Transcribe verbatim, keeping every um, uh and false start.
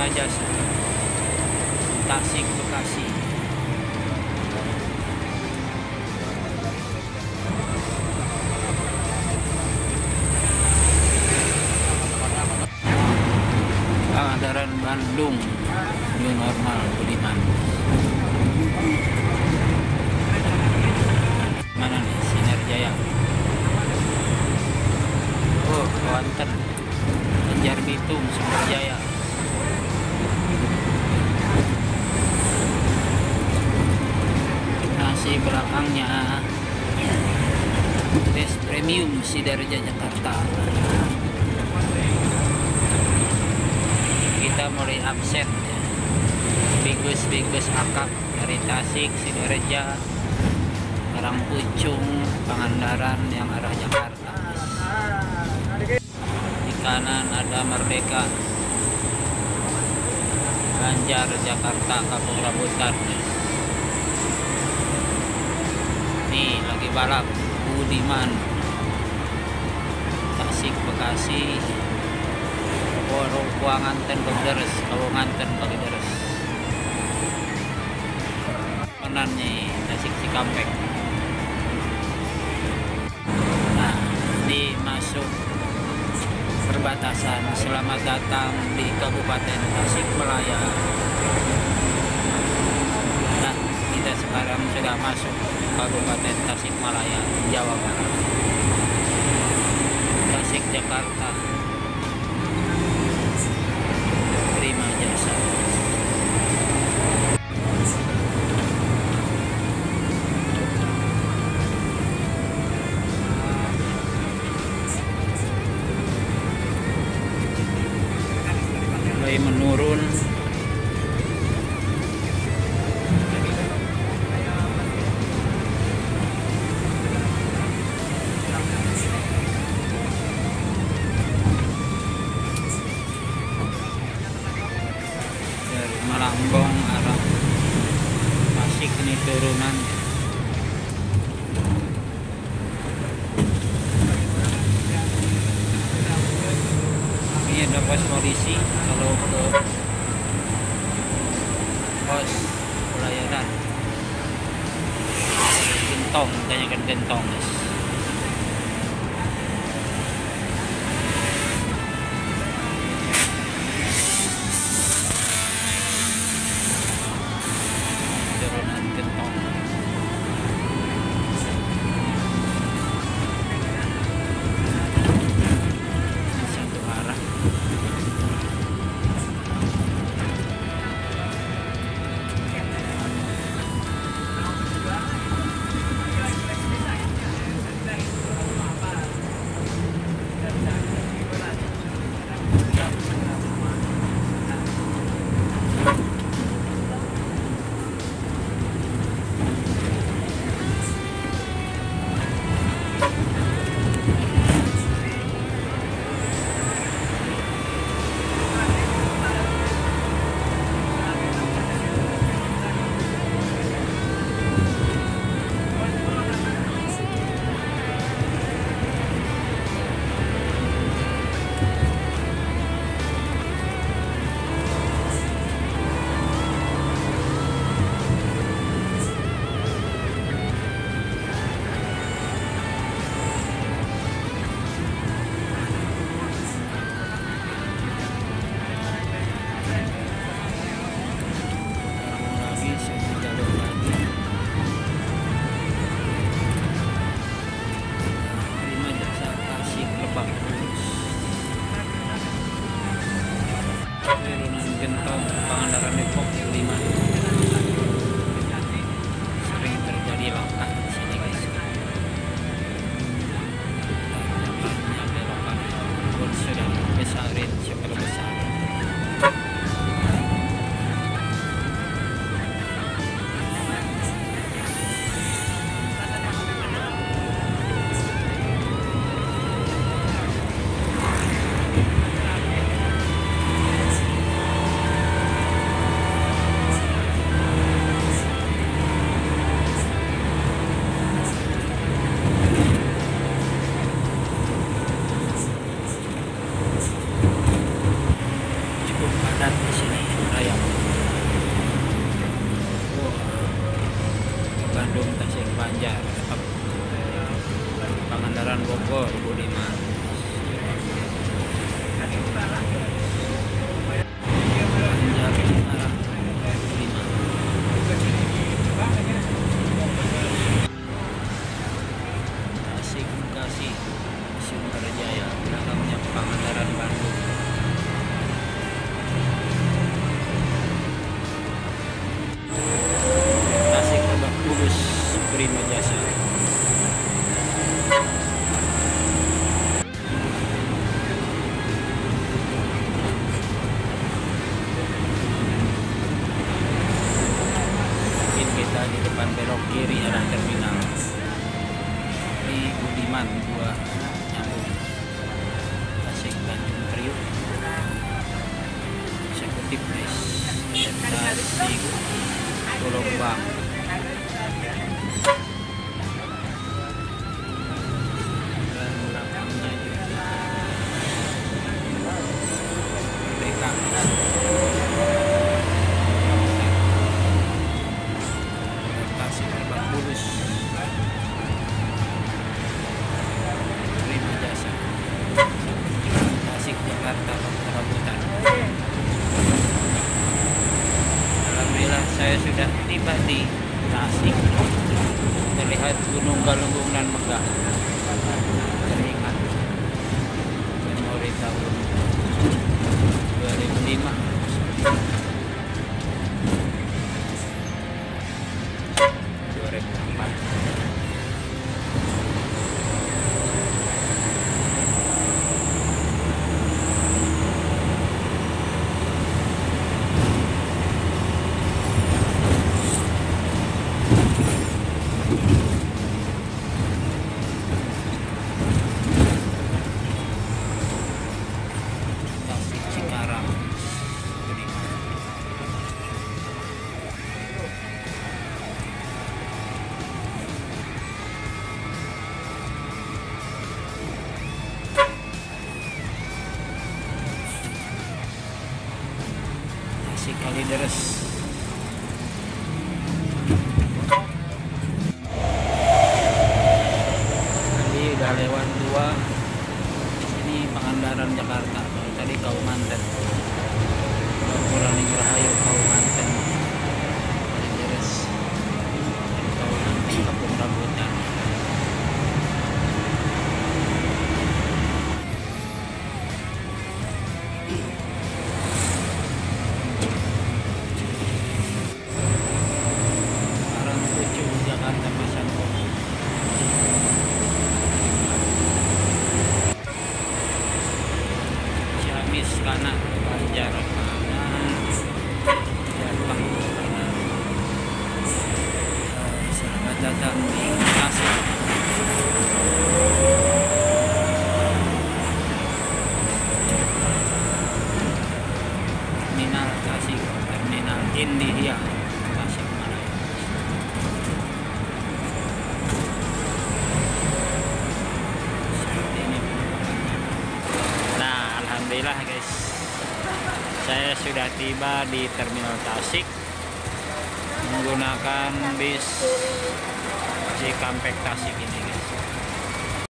Prima Jasa, Tasik Bekasi. Pangandaran Bandung, new normal Budiman. Mana nih Sinerjaya? Oh, Banten, Banjar Bitung, Sumberjaya. Nasi belakangnya Best Premium Sidarja Jakarta. Kita mulai absen ya. Bigus-bigus akap dari Tasik, Sidoarjo, Karangpucung, Pangandaran yang arah Jakarta. Di kanan ada Merdeka, Banjar, Jakarta, Kampung Rambutan. Nih lagi balap Budiman, Tasik Bekasi, Kuanganten Bagderes, Kawanganten Bagderes. Kanannya Tasik Cikampek. Nah, di masuk perbatasan. Selamat datang di Kabupaten Tasikmalaya. Nah, kita sekarang sudah masuk Kabupaten Tasikmalaya, Jawa Barat. Tasik Jakarta, Prima Jasa. Mulai menurun. Malambong arah Tasik ini turunan. Ini ada pos polisi kalau ke pos pelayanan Gentong, tanyakan Gentong guys. Pangandaran Bogor Budiman. Banjar Cikarang Budiman. Tasik Bekasi Sunterjaya, belakangnya Pangandaran Bandung. Tasik Lebak Bulus Prima Jasa. Mungkin kita di depan belok kiri arah terminal di Budiman dua nyambung Tasik Tanjung Priuk eksekutif guys. Tasik Golombang. Dan belakangnya juga Merdeka. Tasik Lebak Bulus Prima Jasa. Tasik Jakarta Rambutan. Alhamdulillah saya sudah tiba di Tasik. Terlihat Gunung Galunggung dan megah. Teringat memori tahun dua ribu lima. dua ribu empat. Tasik Cikarang Budiman. Tasik Kalideres. Tadi udah lewat dua. Di sini Pangandaran Jakarta. Baru tadi Kaumanten. Purani Rahayu Kaumanten. Kalideres. Dan Kaumanten Kampung Rambutan. Parangkucu Jakarta Pasar Kopi. Ciamis Kanak Banjar Kanan Jateng Kanan. Selamat datang di Tasik. Terminal Tasik, Terminal India Tasik Malaya. Seperti ini penumpangnya. Nah, alhamdulillah guys, saya sudah tiba di Terminal Tasik menggunakan bis Cikampek Tasik ini guys.